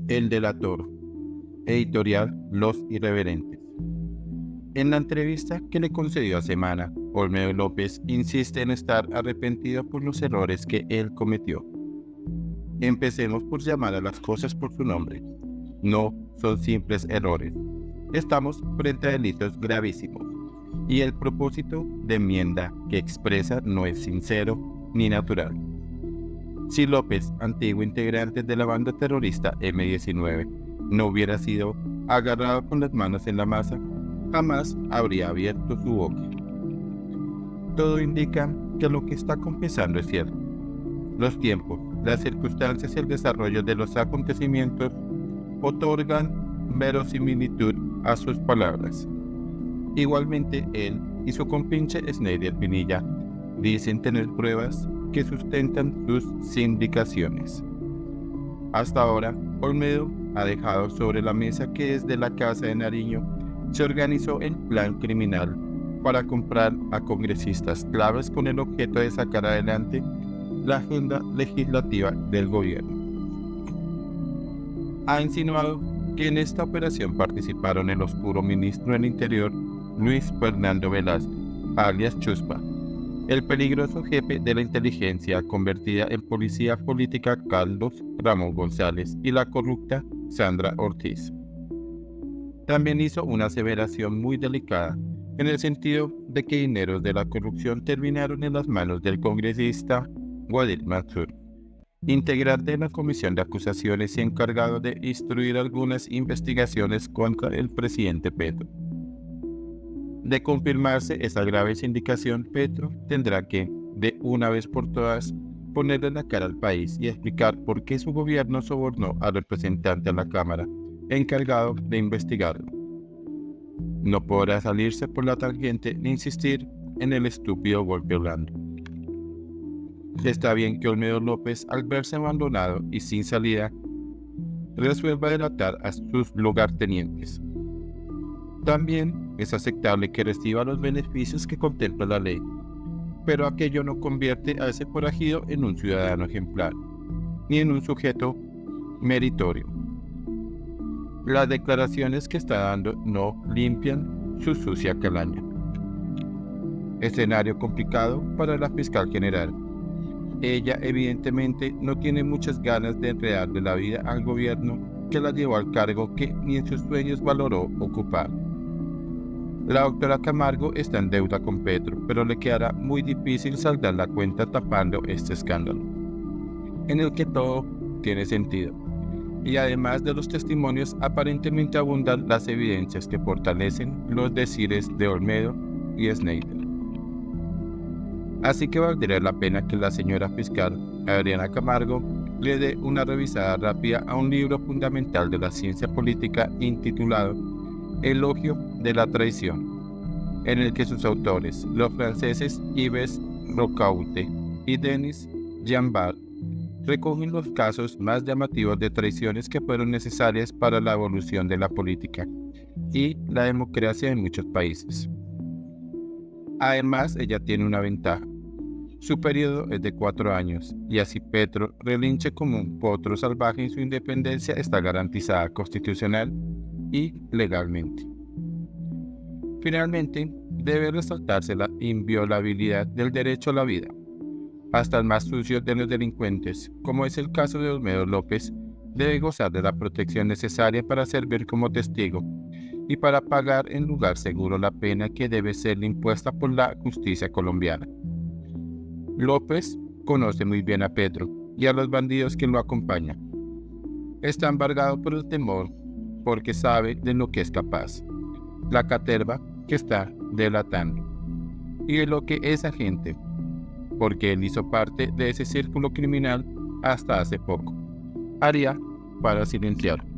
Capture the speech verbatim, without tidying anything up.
El delator. Editorial Los Irreverentes. En la entrevista que le concedió a Semana, Olmedo López insiste en estar arrepentido por los errores que él cometió. Empecemos por llamar a las cosas por su nombre. No son simples errores. Estamos frente a delitos gravísimos. Y el propósito de enmienda que expresa no es sincero ni natural. Si López, antiguo integrante de la banda terrorista eme diecinueve, no hubiera sido agarrado con las manos en la masa, jamás habría abierto su boca. Todo indica que lo que está confesando es cierto. Los tiempos, las circunstancias y el desarrollo de los acontecimientos otorgan verosimilitud a sus palabras. Igualmente, él y su compinche Snyder Pinilla dicen tener pruebas que sustentan sus sindicaciones. Hasta ahora, Olmedo ha dejado sobre la mesa que desde la Casa de Nariño se organizó el plan criminal para comprar a congresistas claves con el objeto de sacar adelante la agenda legislativa del gobierno. Ha insinuado que en esta operación participaron el oscuro ministro del Interior, Luis Fernando Velasco, alias Chuspa, el peligroso jefe de la inteligencia convertida en policía política Carlos Ramón González y la corrupta Sandra Ortiz. También hizo una aseveración muy delicada, en el sentido de que dineros de la corrupción terminaron en las manos del congresista Wadir Mansur, integrante de la comisión de acusaciones y encargado de instruir algunas investigaciones contra el presidente Petro. De confirmarse esa grave sindicación, Petro tendrá que, de una vez por todas, ponerle la cara al país y explicar por qué su gobierno sobornó al representante a la Cámara, encargado de investigarlo. No podrá salirse por la tangente ni insistir en el estúpido golpe blando. Está bien que Olmedo López, al verse abandonado y sin salida, resuelva delatar a sus lugartenientes. También es aceptable que reciba los beneficios que contempla la ley, pero aquello no convierte a ese forajido en un ciudadano ejemplar, ni en un sujeto meritorio. Las declaraciones que está dando no limpian su sucia calaña. Escenario complicado para la fiscal general. Ella evidentemente no tiene muchas ganas de enredarle la vida al gobierno que la llevó al cargo que ni en sus sueños valoró ocupar. La doctora Camargo está en deuda con Petro, pero le quedará muy difícil saldar la cuenta tapando este escándalo, en el que todo tiene sentido. Y además de los testimonios, aparentemente abundan las evidencias que fortalecen los decires de Olmedo y Snyder. Así que valdría la pena que la señora fiscal Adriana Camargo le dé una revisada rápida a un libro fundamental de la ciencia política intitulado Elogio de la traición, en el que sus autores, los franceses Yves Rocaute y Denis Jambard, recogen los casos más llamativos de traiciones que fueron necesarias para la evolución de la política y la democracia en muchos países. Además, ella tiene una ventaja. Su periodo es de cuatro años, y así Petro relinche como un potro salvaje y su independencia está garantizada constitucional y legalmente. Finalmente, debe resaltarse la inviolabilidad del derecho a la vida. Hasta el más sucio de los delincuentes, como es el caso de Olmedo López, debe gozar de la protección necesaria para servir como testigo y para pagar en lugar seguro la pena que debe serle impuesta por la justicia colombiana. López conoce muy bien a Petro y a los bandidos que lo acompañan. Está embargado por el temor porque sabe de lo que es capaz, la caterva que está delatando, y de lo que esa gente, porque él hizo parte de ese círculo criminal hasta hace poco, haría para silenciar.